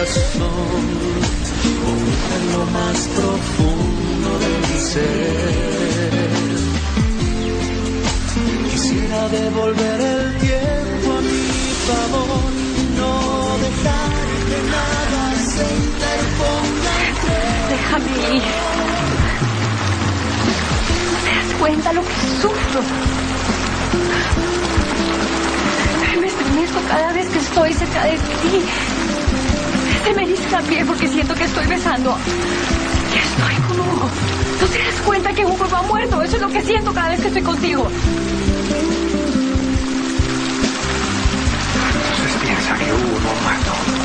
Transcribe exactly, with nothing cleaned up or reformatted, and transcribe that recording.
corazón, oculta en lo más profundo de mi ser. Quisiera devolver el tiempo a mi favor, no dejar que nada se interponga entre. Déjame ir. ¿No te das cuenta lo que sufro? Me estremezco cada vez que estoy cerca de ti. Se me eriza la piel porque siento que estoy besando. Que estoy con Hugo. ¿No te das cuenta que Hugo va muerto? Eso es lo que siento cada vez que estoy contigo. Entonces piensa que Hugo no ha muerto.